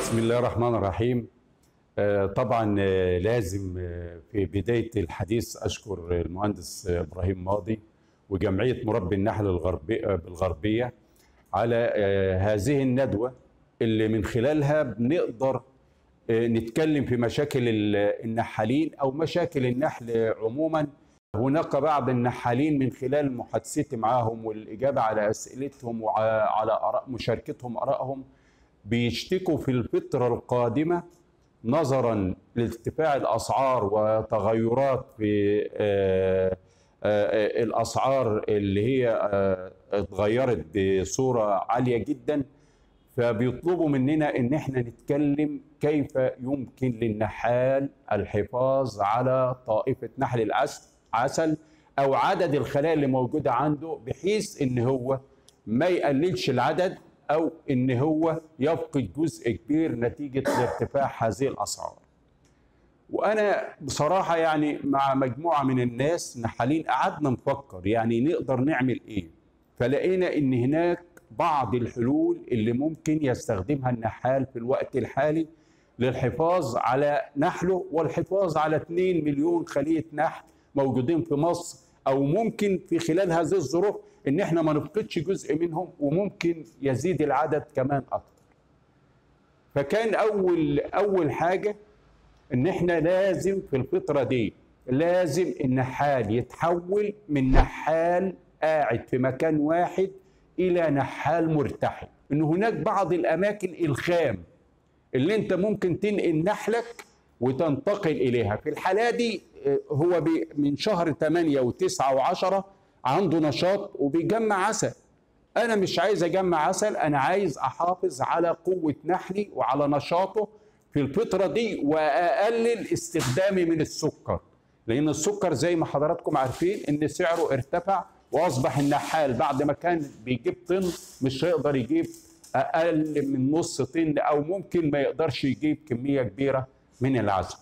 بسم الله الرحمن الرحيم. طبعا لازم في بداية الحديث أشكر المهندس إبراهيم ماضي وجمعية مربي النحل بالغربية على هذه الندوة اللي من خلالها بنقدر نتكلم في مشاكل النحالين أو مشاكل النحل عموما. هناك بعض النحالين من خلال محادثتي معهم والإجابة على أسئلتهم وعلى مشاركتهم آرائهم بيشتكوا في الفترة القادمة نظرا لارتفاع الأسعار وتغيرات في الأسعار اللي هي اتغيرت بصورة عالية جدا، فبيطلبوا مننا ان احنا نتكلم كيف يمكن للنحال الحفاظ على طائفة نحل العسل او عدد الخلايا اللي موجودة عنده بحيث ان هو ما يقللش العدد او ان هو يفقد جزء كبير نتيجة لارتفاع هذه الاسعار. وانا بصراحة يعني مع مجموعة من الناس نحالين قعدنا نفكر يعني نقدر نعمل ايه، فلقينا ان هناك بعض الحلول اللي ممكن يستخدمها النحال في الوقت الحالي للحفاظ على نحله والحفاظ على 2 مليون خلية نحل موجودين في مصر، او ممكن في خلال هذه الظروف ان احنا ما نفقدش جزء منهم وممكن يزيد العدد كمان اكتر. فكان اول حاجة ان احنا لازم في الفترة دي لازم النحال يتحول من نحال قاعد في مكان واحد الى نحال مرتحل. ان هناك بعض الاماكن الخام اللي انت ممكن تنقل نحلك وتنتقل اليها. في الحالة دي هو من شهر 8 و9 و10 عنده نشاط وبيجمع عسل. انا مش عايز اجمع عسل، انا عايز احافظ على قوة نحلي وعلى نشاطه في الفترة دي واقلل استخدامي من السكر، لان السكر زي ما حضراتكم عارفين ان سعره ارتفع واصبح النحال بعد ما كان بيجيب طن مش هيقدر يجيب اقل من نص طن او ممكن ما يقدرش يجيب كمية كبيرة من العسل.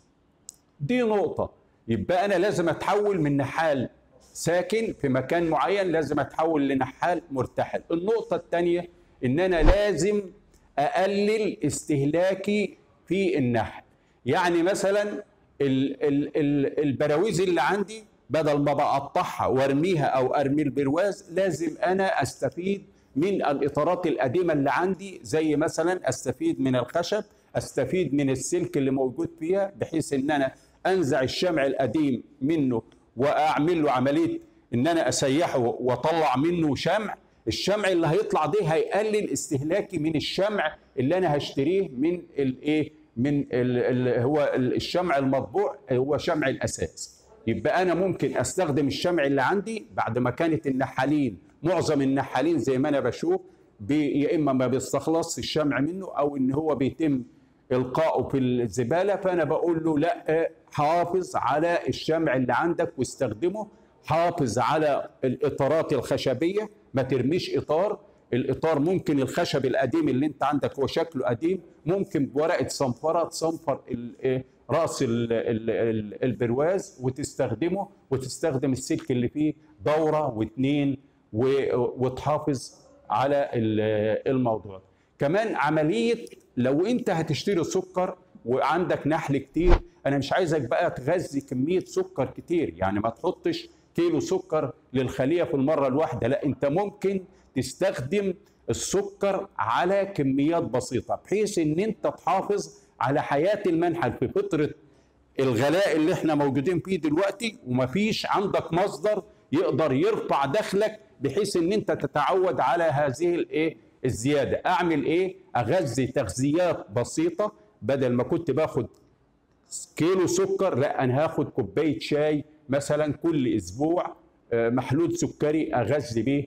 دي نقطة، يبقى انا لازم اتحول من نحال ساكن في مكان معين لازم اتحول لنحال مرتحل. النقطة الثانية ان انا لازم اقلل استهلاكي في النحل. يعني مثلا البراويز اللي عندي بدل ما بقطعها وارميها او ارمي البرواز لازم انا استفيد من الاطارات القديمه اللي عندي، زي مثلا استفيد من الخشب، استفيد من السلك اللي موجود فيها بحيث ان انا انزع الشمع القديم منه واعمل له عمليه ان انا اسيحه واطلع منه شمع. الشمع اللي هيطلع ده هيقلل استهلاكي من الشمع اللي انا هشتريه من الايه من هو الشمع المطبوع هو شمع الاساس. يبقى انا ممكن استخدم الشمع اللي عندي بعد ما كانت النحالين معظم النحالين زي ما انا بشوف يا اما ما بيستخلص الشمع منه او ان هو بيتم القائه في الزباله. فانا بقول له لا، حافظ على الشمع اللي عندك واستخدمه، حافظ على الاطارات الخشبيه، ما ترميش اطار. الاطار ممكن الخشب القديم اللي انت عندك هو شكله قديم ممكن بورقه صنفره تصنفر راس البرواز وتستخدمه، وتستخدم السلك اللي فيه دوره واثنين وتحافظ على الموضوع. كمان عمليه لو انت هتشتري سكر وعندك نحل كتير، انا مش عايزك بقى تغذي كميه سكر كتير، يعني ما تحطش كيلو سكر للخليه في المره الواحده، لا انت ممكن تستخدم السكر على كميات بسيطه بحيث ان انت تحافظ على حياه المنحل في فتره الغلاء اللي احنا موجودين فيه دلوقتي، ومفيش عندك مصدر يقدر يرفع دخلك بحيث ان انت تتعود على هذه الزياده. اعمل ايه؟ اغذي تغذيات بسيطه، بدل ما كنت باخد كيلو سكر لا انا هاخد كوبايه شاي مثلا كل اسبوع، محلول سكري اغذي بيه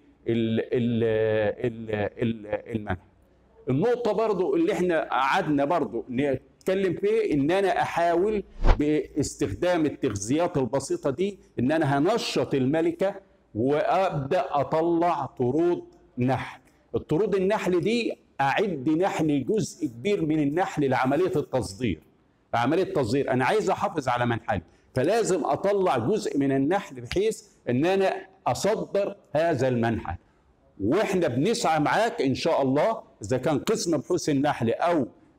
المنحل. النقطه برضو اللي احنا قعدنا برضو نتكلم فيه ان انا احاول باستخدام التغذيات البسيطه دي ان انا هنشط الملكه وابدا اطلع طرود نحل. الطرود النحل دي اعد نحل جزء كبير من النحل لعمليه التصدير. عمليه تصدير انا عايز احافظ على منحلي، فلازم اطلع جزء من النحل بحيث ان انا اصدر هذا المنحل. واحنا بنسعى معاك ان شاء الله اذا كان قسم بحوث النحل او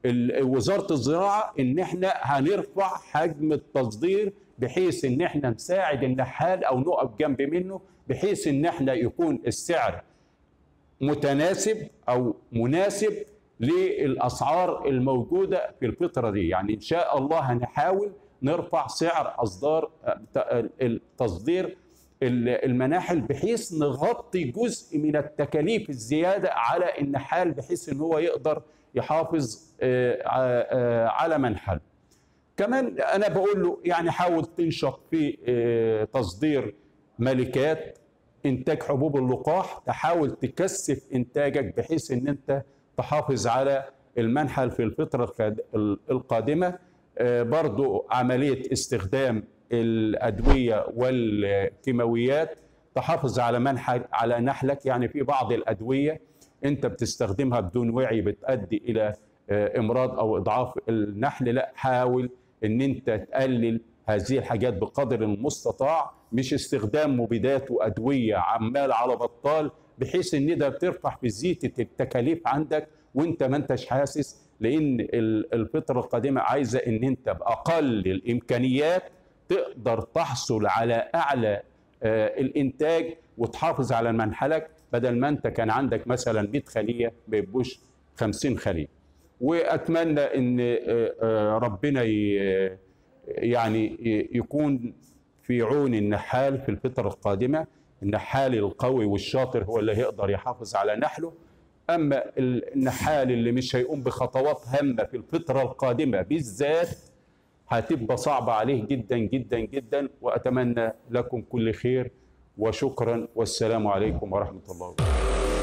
وزاره الزراعه ان احنا هنرفع حجم التصدير، بحيث ان احنا نساعد النحال او نقف جنب منه، بحيث ان احنا يكون السعر متناسب او مناسب للاسعار الموجوده في الفتره دي. يعني ان شاء الله هنحاول نرفع سعر اصدار التصدير المناحل، بحيث نغطي جزء من التكاليف الزياده على النحال، بحيث ان هو يقدر يحافظ على منحل. كمان انا بقول له يعني حاول تنشط في تصدير ملكات، انتاج حبوب اللقاح، تحاول تكثف انتاجك بحيث ان انت تحافظ على المنحل في الفتره القادمه. برضو عمليه استخدام الادويه والكيماويات تحافظ على منحل على نحلك. يعني في بعض الادويه انت بتستخدمها بدون وعي بتؤدي الى امراض او اضعاف النحل، لا حاول ان انت تقلل هذه الحاجات بقدر المستطاع، مش استخدام مبيدات وادويه عمال على بطال، بحيث ان ده بترفع في زياده التكاليف عندك وانت ما انتش حاسس. لان الفتره القادمه عايزه ان انت باقل الامكانيات تقدر تحصل على اعلى الانتاج وتحافظ على منحلك، بدل ما انت كان عندك مثلا 100 خليه ما يبقوش 50 خليه. واتمنى ان ربنا يعني يكون في عون النحال في الفتره القادمه. النحال القوي والشاطر هو اللي هيقدر يحافظ على نحله، اما النحال اللي مش هيقوم بخطوات هامه في الفتره القادمه بالذات هتبقى صعبه عليه جدا جدا جدا. واتمنى لكم كل خير وشكرا، والسلام عليكم ورحمه الله وبركاته.